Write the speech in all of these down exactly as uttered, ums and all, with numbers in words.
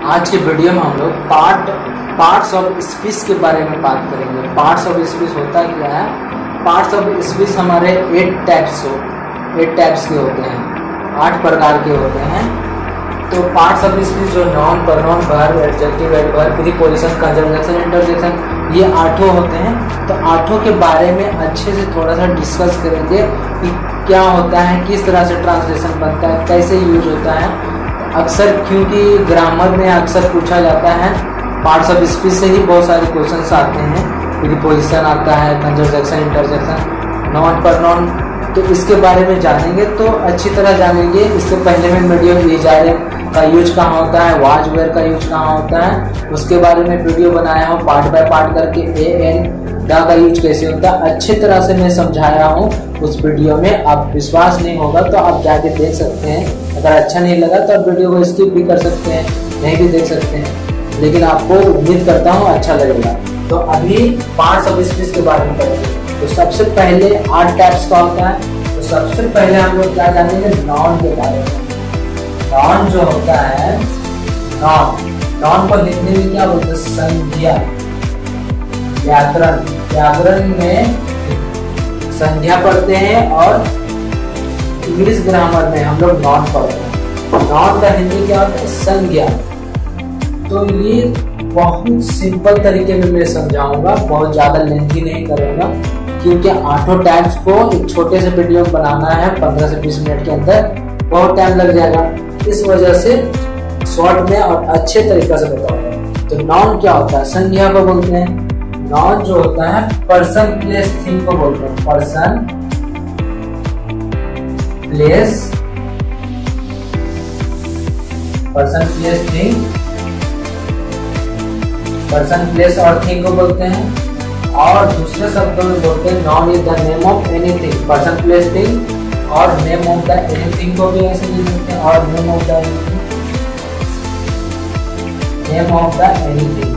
आज के वीडियो में हम लोग पार्ट पार्ट्स ऑफ स्पीच के बारे में बात करेंगे। पार्ट्स ऑफ स्पीच होता क्या है? पार्ट्स ऑफ स्पीच हमारे एट टाइप्स हो एट टाइप्स के होते हैं, आठ प्रकार के होते हैं। तो पार्ट्स ऑफ स्पीच जो noun, pronoun, verb, adjective, adverb, preposition, conjunction, interjection, ये आठों होते हैं। तो आठों के बारे में अच्छे से थोड़ा सा डिस्कस करेंगे कि क्या होता है, किस तरह से ट्रांसलेशन बनता है, कैसे यूज होता है। अक्सर क्योंकि ग्रामर में अक्सर पूछा जाता है, पार्ट्स ऑफ स्पीच से ही बहुत सारे क्वेश्चंस आते हैं। प्रीपोजिशन आता है, कंजंक्शन, इंटरजेक्शन, नॉन, प्रोनाउन। तो इसके बारे में जानेंगे, तो अच्छी तरह जानेंगे। इससे पहले मैं वीडियो इज आर एम का यूज कहाँ होता है, वाज वेयर का यूज कहाँ होता है, उसके बारे में वीडियो बनाया हूँ पार्ट बाय पार्ट करके। ए एन दा का यूज कैसे होता है अच्छी तरह से मैं समझाया हूँ उस वीडियो में। आप विश्वास नहीं होगा तो आप जाके देख सकते हैं। अगर अच्छा नहीं लगा तो आप वीडियो को स्किप भी कर सकते हैं, नहीं भी देख सकते हैं, लेकिन आपको उम्मीद करता हूँ अच्छा लगेगा। तो अभी पार्ट्स ऑफ स्पीच के बारे में करेंगे। तो सबसे पहले आठ टाइप्स का होता है। तो सबसे पहले हम लोग क्या जानेंगे, नॉन के बारे में। नॉन जो होता है, नॉन नॉन को हिंदी में क्या बोलते हैं? संज्ञा। व्याकरण व्याकरण में संज्ञा पढ़ते हैं और इंग्लिश ग्रामर में हम लोग नॉन पढ़ते हैं। नॉन का हिंदी क्या होता है? संज्ञा। तो ये बहुत सिंपल तरीके में मैं समझाऊंगा, बहुत ज्यादा लेंथी नहीं करूंगा, क्योंकि आठों टाइप्स को एक छोटे से वीडियो बनाना है पंद्रह से बीस मिनट के अंदर, बहुत टाइम लग जाएगा। इस वजह से शॉर्ट में और अच्छे तरीके से बताऊंगा। तो नॉन क्या होता है? संज्ञा को बोलते हैं। नॉन जो होता है पर्सन, प्लेस, थिंग को बोलते हैं। Person, place person place thing person place और थिंग को बोलते हैं। और दूसरे शब्दों में बोलते हैं noun is the name of anything. Person place thing और नेम ऑफ द एनीथिंग को भी ऐसे लिख सकते हैं। और name of the name of the anything.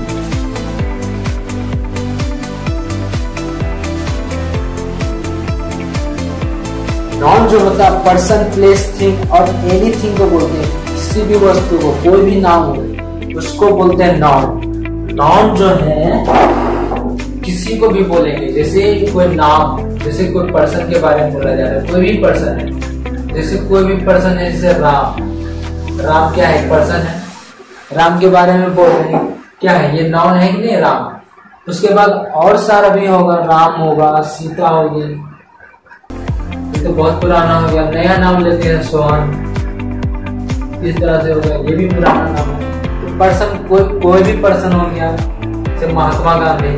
Noun जो होता है पर्सन, प्लेस, थिंग और एनीथिंग को बोलते हैं। किसी भी वस्तु को, कोई भी नाम हो उसको बोलते हैं नॉन। नॉन जो है किसी को भी बोलेंगे, जैसे कोई नाम, जैसे कोई पर्सन के बारे में बोला जा रहा है, कोई भी पर्सन है, जैसे कोई भी पर्सन है, जैसे राम। राम क्या है? पर्सन है। राम के बारे में बोल रहे हैं, क्या है ये? नॉन है कि नहीं? राम। उसके बाद और सारा भी होगा, राम होगा, सीता होगी, तो बहुत पुराना हो गया। नया नाम लेते हैं सोहन, इस तरह से हो गया, ये भी पुराना नाम है। तो पर्सन कोई कोई भी पर्सन हो गया, जैसे महात्मा गांधी।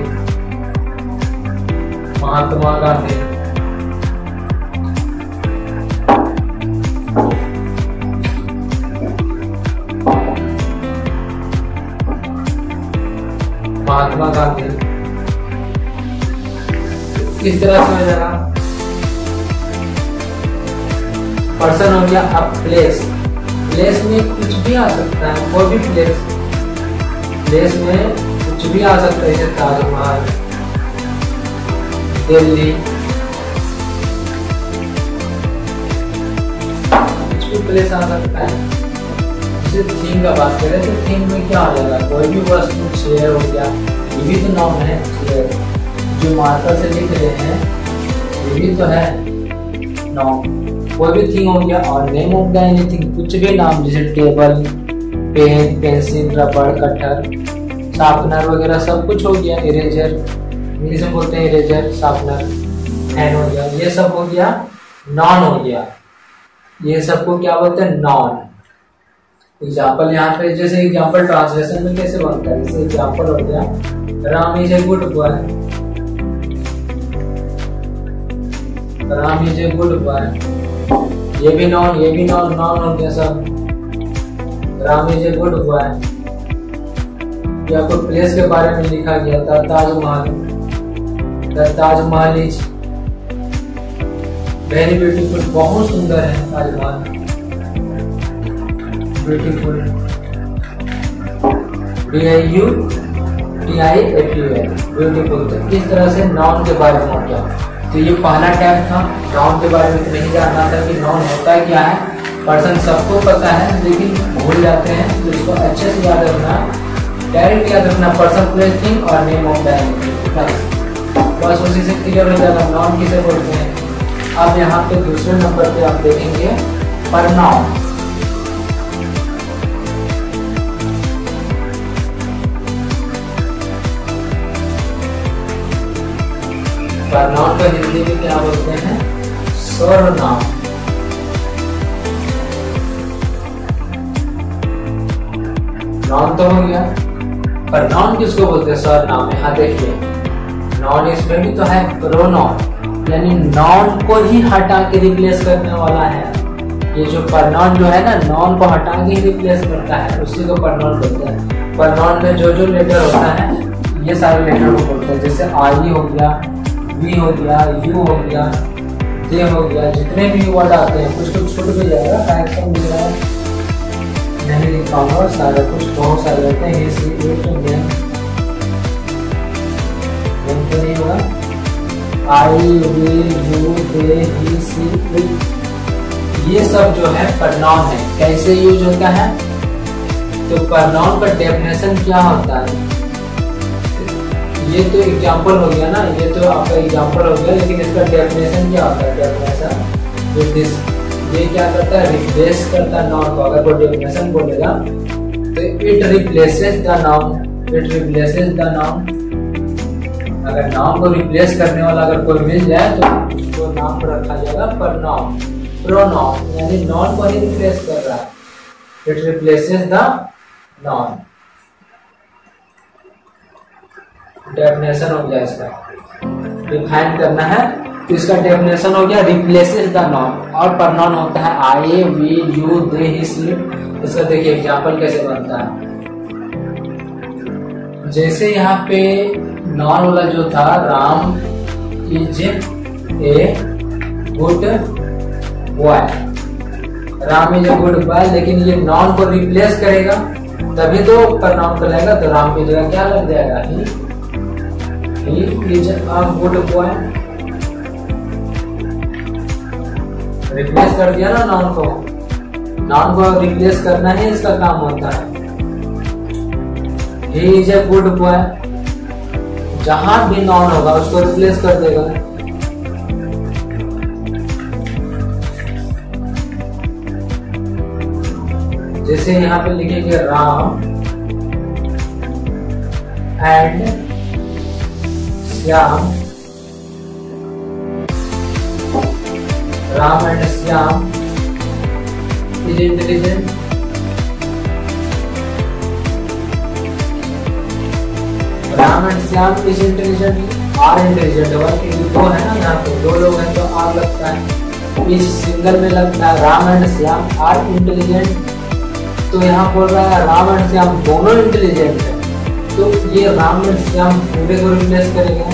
महात्मा गांधी महात्मा गांधी इस तरह से हो जाएगा। पर्सन हो गया। अब प्लेस, प्लेस में कुछ भी आ सकता है, कोई भी प्लेस प्लेस में कुछ भी आ सकता है, जैसे ताजमहल, दिल्ली, कुछ भी प्लेस आ सकता है। जैसे थिंग का बात करें तो थिंग में क्या आ जाएगा? कोई भी वस्तु। चेयर हो गया, ये भी तो नाम है। चेयर जो मार्कर से लिख रहे हैं ये भी तो है नाम। कोई भी थिंग हो गया। और नेम ऑफ द एनीथिंग, कुछ भी नाम, जैसे टेबल, पेन, पेंसिल, रबड़, कटर, शार्पनर वगैरह सब कुछ हो गया। इरेजर, इंग्लिश में बोलते हैं इरेजर, शार्पनर, पेन हो गया, ये सब हो गया नॉन हो गया। ये सबको क्या बोलते हैं? नॉन। एग्जाम्पल यहाँ पे, जैसे एग्जाम्पल ट्रांसलेशन में कैसे बनता है, जैसे एग्जाम्पल हो गया, Ram is a good boy. Ram is a good boy, ये भी नॉन, ये भी नॉन, नॉन हो गया सब। Ram is a good boy. या कोई प्लेस के बारे में लिखा गया था, Taj Mahal. The Taj Mahal is very beautiful, बहुत सुंदर है Taj Mahal, beautiful. D I U T I F U L, beautiful. तो इस तरह से नॉन के बारे में क्या। तो ये पहला टाइप था। नॉन के बारे में नहीं जानना था कि नॉन होता क्या है, पर्सन सबको पता है लेकिन भूल जाते हैं, तो इसको अच्छे से याद रखना, डायरेक्ट याद रखना पर्सन प्लेस थिंग और नेम ऑफ द एनिमल, बस उसी से क्लियर हो जाएगा नाउन किसे बोलते हैं। अब यहाँ पे दूसरे नंबर पे आप देखेंगे परनाउन। परनाउन को हिंदी में क्या बोलते हैं? सर्वनाम। नाउन तो हो गया, पर नाउन किसको बोलते हैं? सर्वनाम। यहाँ देखिए नाउन इसमें भी तो है प्रोनाउन, यानी नाउन को ही हटा के रिप्लेस करने वाला है। ये जो परनाउन जो है ना, नाउन को हटा के रिप्लेस करता है, उसी को परनाउन बोलते हैं। परनाउन में जो जो लेटर होता है ये सारे लेटर को बोलते हैं, जैसे आई हो गया, वी हो गया, यू हो गया, दे हो गया, जितने भी वर्ड आते हैं कुछ कुछ छूट भी जाएगा, करेक्शन मिल रहा है नहीं लिख पाऊंगा, सारा कुछ बहुत सारे रहते हैं। सी इट देम देम तो नहीं होगा, I we you they he she it, ये सब जो है परनाउन है। कैसे यूज होता है? तो परनाउन का डेफिनेशन क्या होता है? ये तो एग्जाम्पल हो गया ना, ये तो आपका एग्जाम्पल हो गया, लेकिन इसका डेफिनेशन क्या होता है? डेफिनेशन विद दिस, ये क्या करता है? रिप्लेस करता है नाउन को। अगर कोई डेफिनेशन बोलेगा तो it replaces the noun, it replaces the noun. अगर नाउन को रिप्लेस करने वाला अगर कोई मिल जाए तो उसको नाम पर रखा जाएगा परनाउन। प्रोनाउन यानी नाउन को ही रिप्लेस कर रहा है, it replaces the noun. Definition हो गया इसका, डिफाइन करना है तो इसका डेफिनेशन हो गया रिप्लेसेस द नाउन। और परनाउन होता है आई वी यू दे ही सी। इसका देखिए एग्जांपल कैसे बनता है। जैसे यहाँ पे नाउन वाला जो था, Ram is a good boy, Ram is a good boy, लेकिन ये नाउन को रिप्लेस करेगा तभी तो परनाउन कहलाएगा। तो राम की जगह क्या लग जाएगा? He he is a good boy. Replace कर दिया ना नाउन को, नाउन को रिप्लेस करना ही इसका काम होता है। He is a good boy, जहां भी नाउन होगा उसको रिप्लेस कर देगा। जैसे यहाँ पे लिखेंगे Ram and Shyam, Ram and Shyam is intelligent, Ram and Shyam is intelligent, are intelligent. दो है ना यहाँ पे, दो लोग हैं तो आर लगता है, इस सिंगल में लगता है Ram and Shyam are intelligent. तो यहाँ बोल रहा है राम एंड श्याम दोनों इंटेलिजेंट है, तो ये राम एंड श्याम पूरे को रिप्लेस करेगा।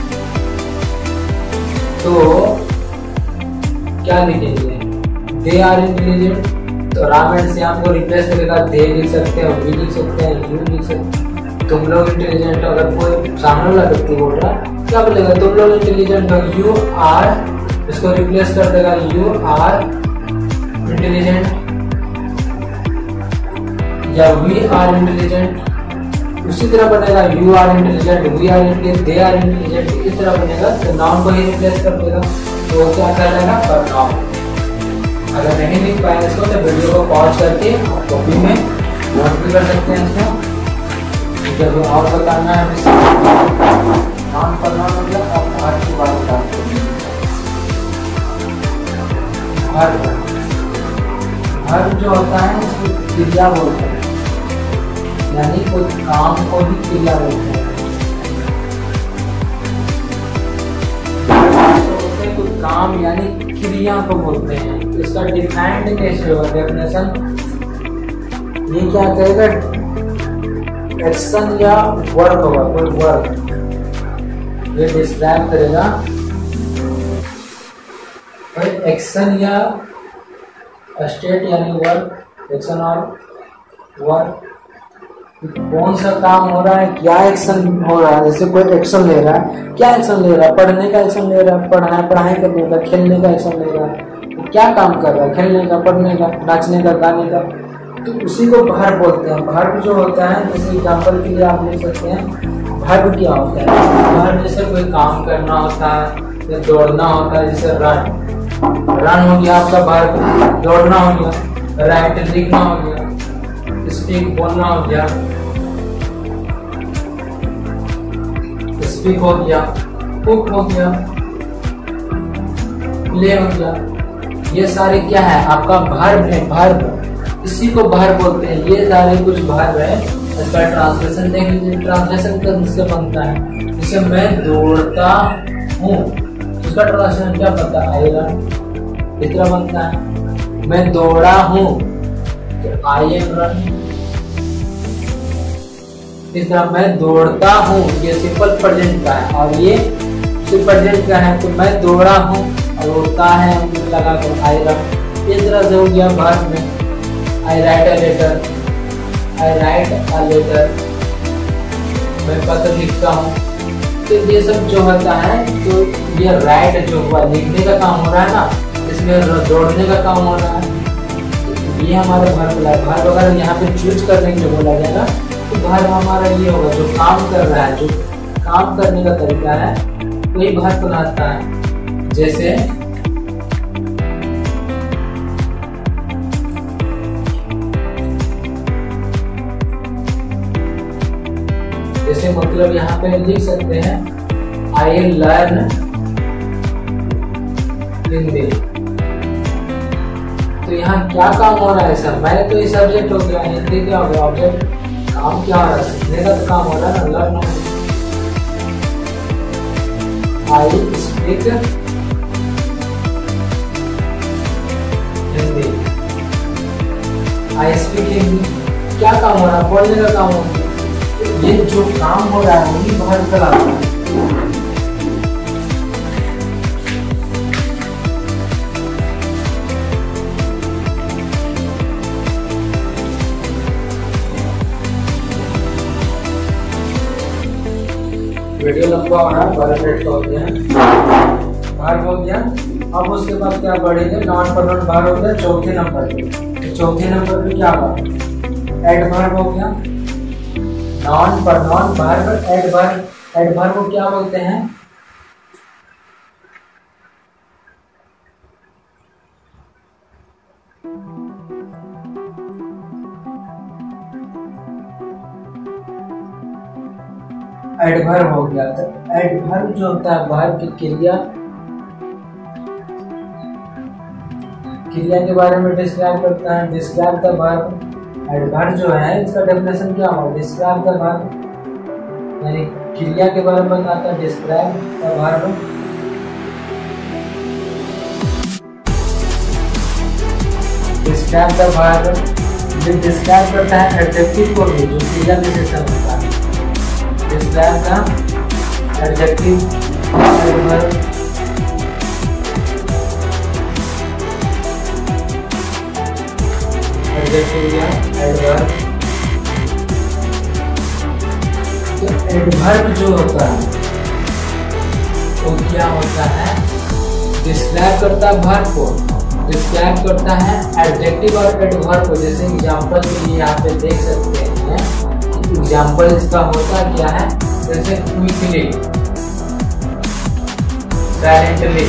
तो क्या लिखेंगे? दे आर इंटेलिजेंट, तो राम एंड श्याम को रिप्लेस करेगा, दे लिख सकते हैं, वी लिख सकते हैं, यू लिख सकते हैं। तुम लोग इंटेलिजेंट हो, अगर कोई सामने वाला व्यक्ति बोल रहा है क्या बोलेगा? तुम लोग इंटेलिजेंट हो, यू आर, इसको रिप्लेस कर देगा, यू आर इंटेलिजेंट या वी आर इंटेलिजेंट। उसी तरह बनेगा, you are intelligent, we are intelligent, they are intelligent, इस तरह बनेगा। तो नाउन को ही रिप्लेस कर देगा, तो क्या कहलाएगा? परनाउन। अगर नहीं लिख पाए इसको तो वीडियो को पॉज करके आप कॉपी में नोट भी कर सकते हैं इसको। जब और बताना है नाउन परनाउन मतलब आप हर की बात बताते हैं। हर हर जो होता है इसको क्रिया बोलते हैं, यानी कोई काम को भी क्रिया बोलते हैं। कुछ काम यानी क्रिया को बोलते हैं। इसका डिफाइंड कैसे होगा? डेफिनेशन ये क्या कहेगा? एक्शन या वर्क होगा, कोई वर्क ये डिस्क्राइब करेगा, कोई एक्शन या स्टेट यानी वर्क, एक्शन और वर्क, कौन सा काम हो रहा है, क्या एक्शन हो रहा है। जैसे कोई एक्शन ले रहा है, क्या एक्शन ले रहा है? पढ़ने का एक्शन ले रहा है, पढ़ाई पढ़ाई करने का, खेलने का एक्शन ले रहा है, क्या काम कर रहा है, खेलने का, पढ़ने का, नाचने का, गाने का, तो उसी को वर्ब बोलते हैं। वर्ब जो होता है, जैसे एग्जाम्पल के लिए आप ले सकते हैं, वर्ब क्या होता है, वर्ब जैसे कोई काम करना होता है या दौड़ना होता है, जैसे रन, रन हो गया आपका वर्ब, दौड़ना हो गया, राइट लिखना हो गया, स्पीक बोलना हो गया, स्पीक हो गया, कुक हो गया, प्ले हो गया, ये सारे क्या है आपका वर्ब है, वर्ब, इसी को वर्ब बोलते हैं। ये सारे कुछ वर्ब है। इसका ट्रांसलेशन देख लीजिए, ट्रांसलेशन किससे बनता है, जैसे मैं दौड़ता हूँ, उसका ट्रांसलेशन क्या बनता है, आई रन, इस तरह बनता है। मैं दौड़ा हूँ तो आई एम रन, इस तरह मैं दौड़ता हूँ, ये सिंपल प्रेजेंट का है, और ये सिंपल प्रेजेंट का है, तो मैं दौड़ा हूँ और होता है लगा कर आई रन। इस तरह से हो गया वर्ब में, I write a letter, I write a letter, मैं पत्र लिखता हूँ। तो ये सब जो होता है, तो ये राइट जो हुआ, लिखने का काम हो रहा है ना, इसमें दौड़ने का काम हो रहा है, ये हमारा वर्ब है। वर्ब अगर यहाँ पे चूज करने के लिए बोला जाएगा तो वर्ब हमारा ये होगा, जो काम कर रहा है, जो काम करने का तरीका है, वही वर्ब कहलाता है। जैसे जैसे मतलब यहाँ पे लिख सकते हैं, आई लर्न हिंदी। तो यहाँ क्या काम हो रहा है सर, मैंने तो ये सब्जेक्ट हो गया, हिंदी क्या हो गया ऑब्जेक्ट, काम क्या हो रहा है, सीखने का तो काम हो रहा है ना, learn. I speak Hindi, I speak Hindi, क्या काम हो रहा है, बोलने का काम हो रहा है। ये जो काम हो रहा है वही वर्ब कहलाता है। वीडियो लंबा हो रहा है, बारह मिनट का हो गया, वर्ब हो गया। अब उसके बाद क्या बढ़ेंगे, नॉन परमानेंट वर्ब हो गया चौथे नंबर पे। तो चौथे नंबर पे क्या हुआ, एडवर्ब हो गया, noun pronoun verb, adverb. Adverb को क्या बोलते हैं, एडवर्ब हो गया। तो एडवर्ब जो होता है वर्ब की क्रिया, क्रिया के बारे में डिस्क्राइब करता है, डिस्क्राइब द वर्ब। एडवर्ब जो है इसका डेफिनेशन क्या होगा, डिस्क्राइब द वर्ब, यानी क्रिया के बारे में बताता है, describe the verb. Describe the verb describe करता है एडजेक्टिव को भी, जो क्रिया विशेषण होता है। Describe the adjective verb, adverb. तो एडवर्ब जो होता है वो क्या होता है, डिस्क्राइब करता है वर्ब को, डिस्क्राइब करता है एडजेक्टिव और एडवर्ब को। जैसे एग्जांपल के लिए यहाँ पे देख सकते हैं, एग्जांपल इसका होता क्या है, जैसे क्विकली, साइलेंटली,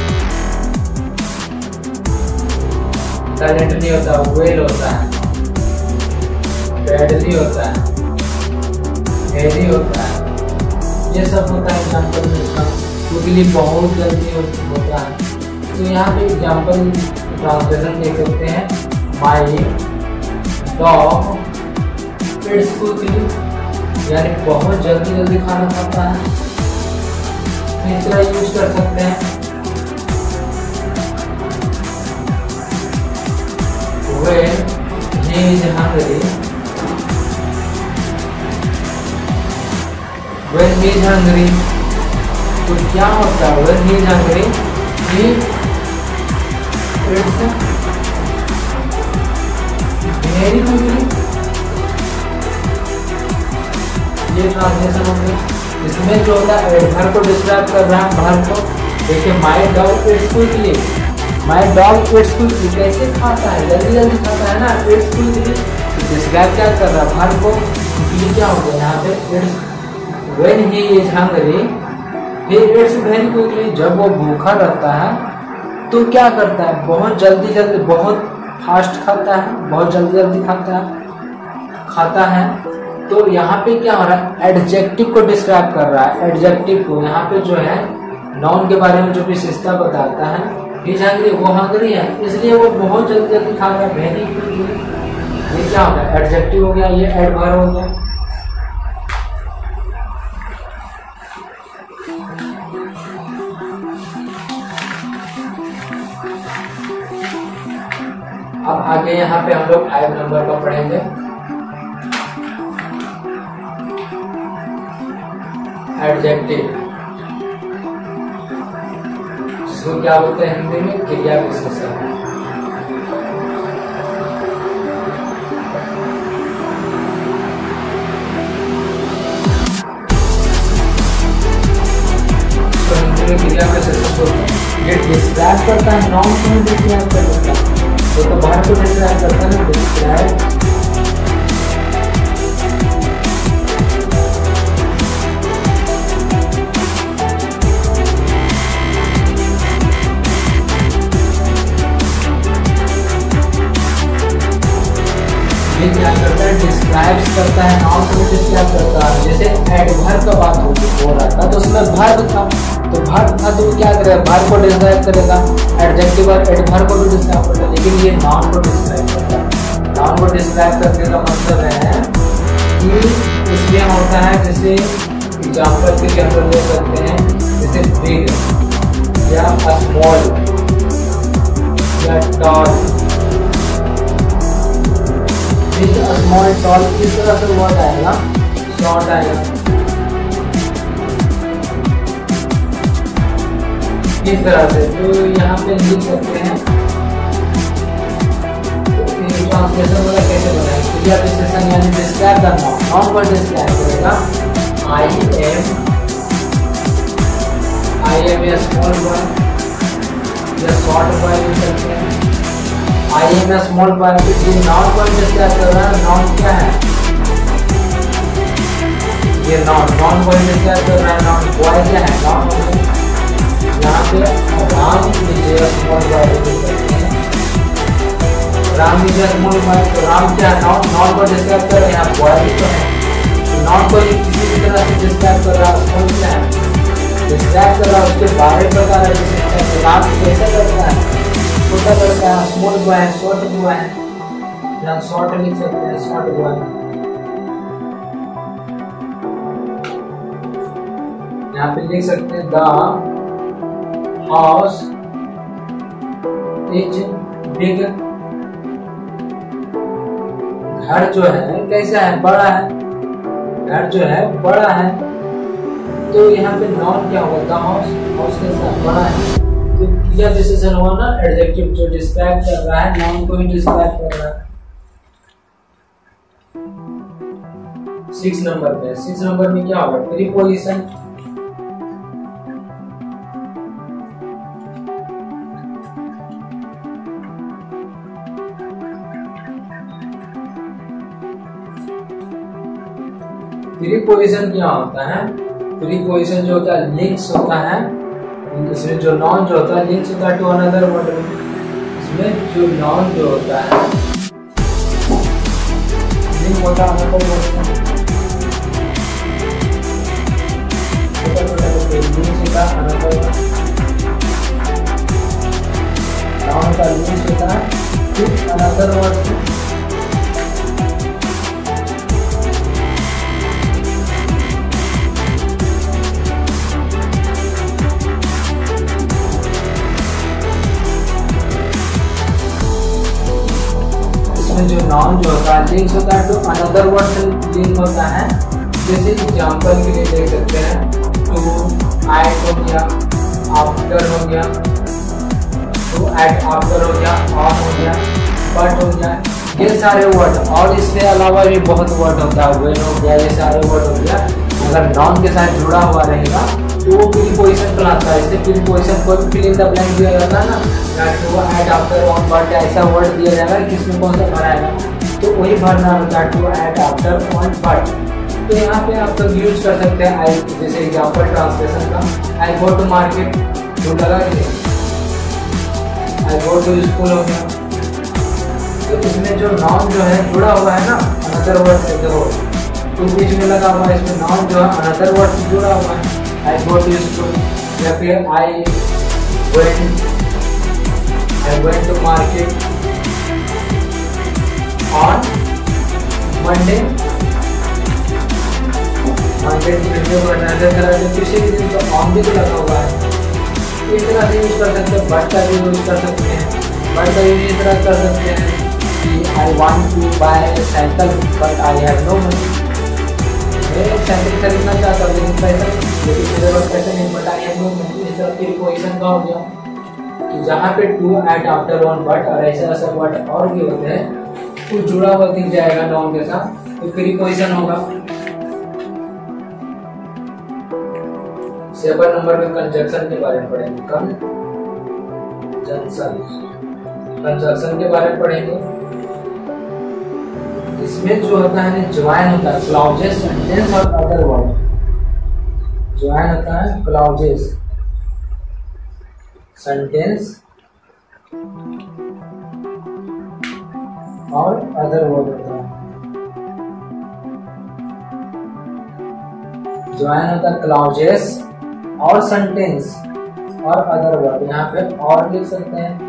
साइलेंटली होता है, वेल होता है, बैडली होता है, हेवी होता है, ये सब होता है एग्जाम्पल में इसका। क्विकली बहुत जल्दी होता है। तो यहाँ पे एग्जाम्पल ट्रांसलेशन देख सकते हैं, माई डॉग इट्स क्विकली, यानी बहुत जल्दी जल्दी खाना खाता है। इस तरह यूज कर सकते हैं। When he is hungry, when he is hungry, तो क्या होता है, when he is hungry, he eats very quickly। ये ट्रांसलेशन हो गया। इसमें जो होता है एडवर्ब को डिस्क्राइब कर रहा है, वर्ब को। देखिए my dog eats quickly, my dog eats quickly, कैसे खाता है, जल्दी जल्दी खाता है ना, इट्स क्विकली। डिस्क्राइब क्या कर रहा है, वर्ब को ये क्या हो गया यहाँ पे, eats when he is hungry he eats very quickly, जब वो भूखा रहता है तो क्या करता है, बहुत जल्दी जल्दी, बहुत फास्ट खाता है, बहुत जल्दी जल्दी खाता है खाता है तो यहाँ पे क्या हो रहा है, एडजेक्टिव को डिस्क्राइब कर रहा है, एडजेक्टिव को। यहाँ पे जो है नाउन के बारे में जो विशेषता बताता है, हिज हंग्री, वो हंग्री है इसलिए वो बहुत जल्दी जल्दी खा रहा है, वेरी क्विकली। ये क्या हो गया, एडजेक्टिव हो गया, ये एडवर्ब हो गया। अब आगे यहाँ पे हम लोग फाइव नंबर का पढ़ेंगे। एडजेक्टिव, जिसको क्या बोलते हैं हिंदी में, क्रिया विशेषण। तो हिंदी में क्रिया विशेषण बोलते हैं, ये डिस्क्राइब करता है, नाउन को डिस्क्राइब करता है, तो तो बाहर को डिस्क्राइब करता है ना, डिस्क्राइब। ये क्या करता है, डिस्क्राइब करता है, नाउन को डिस्क्राइब करता है। जैसे एडवर्ब का बात हो रहा था तो उसमें वर्ब था, तो वर्ब था तो क्या करेगा, वर्ब को डिस्क्राइब करेगा, एडजेक्टिव और एडवर्ब को भी डिस्क्राइब करता है, लेकिन ये नाउन को डिस्क्राइब करता है। नाउन को डिस्क्राइब करने का मतलब है कि इसमें होता है, जैसे एग्जाम्पल के लिए हम लोग ले सकते हैं, जैसे बिग या स्मॉल या टॉल, स्मॉल टॉल किस तरह से वर्ड आएगा, शॉर्ट आएगा, इस तरह से। तो यहाँ पे लिख सकते हैं, ट्रांसलेशन वाला कैसे बनाएंगे, क्रिया विशेषण यानी डिस्क्राइब द नाउन, नाउन को डिस्क्राइब करेगा। I am I am a small boy या शॉर्ट बॉय लिख सकते हैं। I am a small boy, ये नाउन को डिस्क्राइब कर रहा है, नाउन क्या है, ये नाउन नाउन को डिस्क्राइब कर रहा है, नाउन बॉय क्या है, नाउन यहाँ पे राम विजय स्मॉल बॉय लिख सकते हैं, राम विजय स्मॉल बॉय, तो राम क्या है, नाउन नाउन को डिस्क्राइब कर रहा है, यहाँ बॉय भी तो है, नाउन को किसी भी तरह से डिस्क्राइब कर रहा है, स्मॉल क्या है, डिस्क्राइब कर रहा है, उसके बारे में बता रहा है, राम कैसे करता है, छोटा करता है, स्मॉल बॉय है, शॉर्ट बॉय है, यहाँ शॉर्ट लिख सकते हैं, शॉर्ट बॉय। यहाँ पे लिख सकते हैं, द हाउस इज बिग, घर जो है कैसा है, बड़ा है, घर जो है बड़ा है। तो यहाँ पे नाउन क्या होगा, द हाउस, हाउस कैसा है, बड़ा है, तो क्रिया विशेषण हुआ ना, एडजेक्टिव जो डिस्क्राइब कर रहा है, नाउन को ही डिस्क्राइब कर रहा है। सिक्स नंबर में सिक्स नंबर में क्या होगा, प्रीपोजिशन। प्रीपोजिशन क्या होता है, प्रीपोजिशन जो होता है लिंक्स होता है, इसमें जो नाउन जो होता है लिंक्स होता है टू अनदर वर्ड में, इसमें जो नाउन जो होता है लिंक होता है अनदर वर्ड में, छोटा छोटा लिंक्स होता है अनदर वर्ड, नाउन का लिंक्स होता है टू अनदर वर्ड से। जो नाउन जो होता है लिंक्स होता है तो अनदर वर्ड से लिंक होता है। जैसे एग्जांपल के लिए देख सकते हैं, टू एट हो गया, आफ्टर हो गया, टू एट आफ्टर हो गया, ऑन हो गया, बट हो गया, ये सारे वर्ड। और इसके अलावा भी बहुत वर्ड होता है, वेन हो गया, ये सारे वर्ड हो गया। अगर नाउन के साथ जुड़ा हुआ रहेगा तो तो वो प्रीपोजिशन कहलाता है। इससे प्रीपोजिशन कोई भी फिल इन द ब्लैंक दिया जाता है ना, that to add after one word, ऐसा वर्ड दिया जाएगा किसमें कौन सा भर आएगा, तो वही भरना होता है to add after one word. तो यहाँ पे आप लोग यूज कर सकते हैं आई, जैसे एग्जाम्पल ट्रांसलेशन का, आई गो टू मार्केट, जो लगा कि आई गो टू स्कूल हो गया। तो इसमें जो नाउन जो है जुड़ा हुआ है ना अनदर वर्ड से, देखो तो बीच में लगा हुआ है, इसमें नाउन जो है अनदर वर्ड से जुड़ा हुआ है, आई गो टू स्कूल, या फिर I went I went to market on Monday, Monday video बनाने तरह से किसी भी दिन तो ऑन भी तो लगा हुआ है। इस तरह से यूज कर सकते हैं, बट का भी यूज कर सकते हैं, बट का यूज इस तरह कर सकते हैं कि I want to buy cycle but I have no money, मैं एक साइकिल खरीदना चाहता हूँ लेकिन पैसा लेकिन मेरे पास पैसा नहीं, but I have no money. इस तरह प्रीपोजिशन का हो गया कि जहाँ पे to add after one but और ऐसे ऐसे वर्ड और भी होते हैं तो जुड़ा हुआ दिख जाएगा नाउन के साथ, तो प्रीपोजिशन होगा। सेवन नंबर में कंजक्शन के बारे में पढ़ेंगे, कंजक्शन कंजक्शन के बारे में पढ़ेंगे। इसमें जो होता है ज्वाइन होता है क्लाउजेस, सेंटेंस और अदर वर्ड, ज्वाइन होता है क्लाउजेस, सेंटेंस और अदर वर्ड होता है। ज्वाइन होता है क्लाउजेस और सेंटेंस और अदर वर्ड, यहाँ पे और लिख सकते हैं।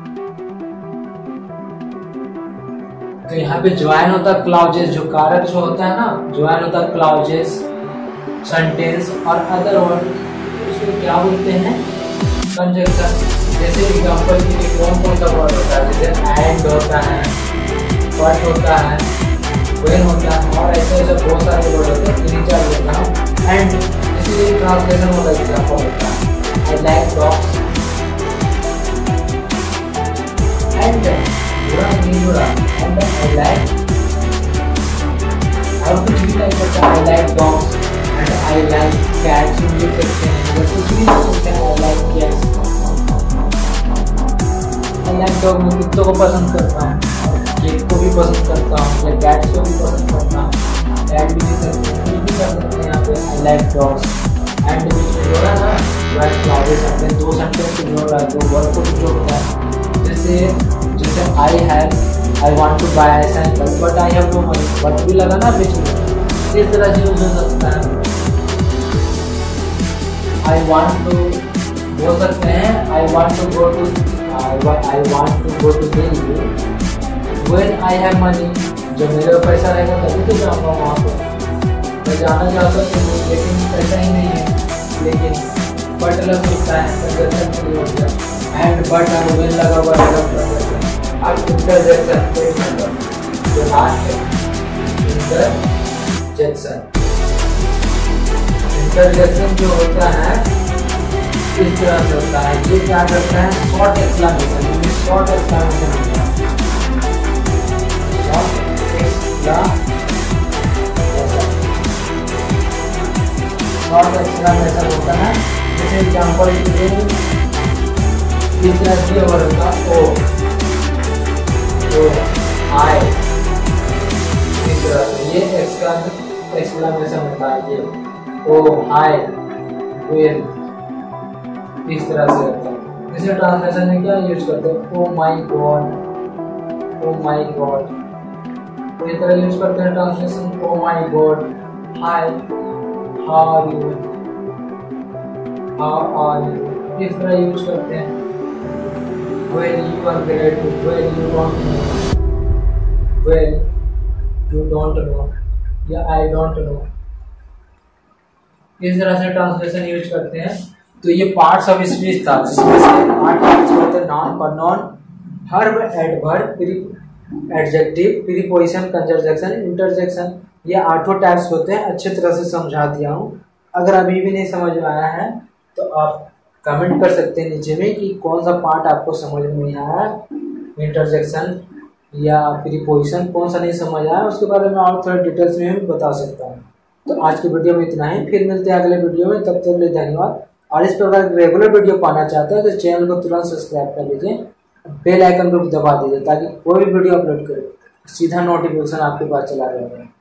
तो यहाँ पे ज्वाइन होता है क्लाउजेस, जो कारक जो होता है ना, ज्वाइन होता है क्लाउजेस, सेंटेंस और अदर वर्ड, उसको क्या बोलते हैं, कंजक्शन। जैसे एग्जांपल के लिए कौन कौन सा वर्ड होता है, जैसे एंड होता है, बट होता है, व्हेन होता है, और ऐसे ऐसे बहुत सारे वर्ड होते हैं, तीन चार लेता हूँ। एंड इसीलिए ट्रांसलेशन होता है, एग्जांपल होता है आई लाइक डॉग्स, एंड जुड़ा नहीं जुड़ा, एंड आई लाइक, और कुछ भी टाइप करता है, I like dogs and I like cats, भी लिख सकते हैं, या कुछ भी लिख सकते हैं, I like cats, I like dog, मैं कुत्तों को पसंद करता हूँ, केक को भी पसंद करता हूँ, या कैट्स को भी पसंद करता हूँ, कैट भी लिख सकते हैं, कुछ भी कर सकते हैं यहाँ पे, आई लाइक डॉग्स। एंड बीच में जोड़ा ना वर्ड क्लाउजेस आते हैं, दो सेंटेंस को जोड़ रहा है, दो वर्ड को भी जोड़ता है। जैसे जैसे I have I want to buy cycle but I have no money, but भी लगा ना बीच में, इस तरह से यूज हो सकता है। आई वांट टू बोल सकते हैं I want to go to I want to go to Delhi when I have money, जब मेरे पास पैसा रहेगा तभी तो जाऊँगा वहाँ पर, मैं जाना चाहता हूँ लेकिन पैसा ही नहीं है, लेकिन बट लग सकता है, कंजक्शन के लिए हो गया। एंड बट और व्हेन लगा हुआ है। अब इंटरजेक्शन पेज नंबर जो लास्ट है, इंटरजेक्शन इंटरजेक्शन जो होता है इस तरह से होता है, ये क्या करता है, शॉर्ट एक्सक्लेमेशन, शॉर्ट एक्सक्लेमेशन होता है, शॉर्ट एक्सक्लेमेशन शॉर्ट एक्सक्लेमेशन होता है। जैसे एग्जांपल के लिए इस तरह से वर्ड का ओ ओ आई, इस तरह से ये एक्सक्लेमेशन होता है, ये ओ आई वेल, इस तरह से होता है। जैसे ट्रांसलेशन में क्या यूज करते हैं, ओ my God, O my God, इस तरह यूज करते हैं translation, oh my god, hi, how are you, how are you, इस तरह यूज करते हैं। When you are great, when you don't know, when you don't know, या I don't know, इस तरह से ट्रांसलेशन यूज करते हैं। तो ये पार्ट्स ऑफ स्पीच था, जिसमें से आठ पार्ट्स होते हैं, noun, pronoun, verb, adverb, adjective, preposition, conjunction, interjection, ये आठों टाइप्स होते हैं। अच्छे तरह से समझा दिया हूँ। अगर अभी भी नहीं समझ में आया है तो आप कमेंट कर सकते हैं नीचे में कि कौन सा पार्ट आपको समझ में नहीं आया, इंटरजेक्शन या प्रीपोजिशन कौन सा नहीं समझ आया, उसके बारे में और थोड़ा डिटेल्स में भी बता सकता हूँ। तो आज की वीडियो में इतना ही, फिर मिलते हैं अगले वीडियो में, तब तक के लिए धन्यवाद। और इस प्रकार रेगुलर वीडियो पाना चाहते हैं तो चैनल को तुरंत सब्सक्राइब कर लीजिए, बेल आइकन को भी दबा दीजिए ताकि कोई भी वीडियो अपलोड करे सीधा नोटिफिकेशन आपके पास चला रहेगा।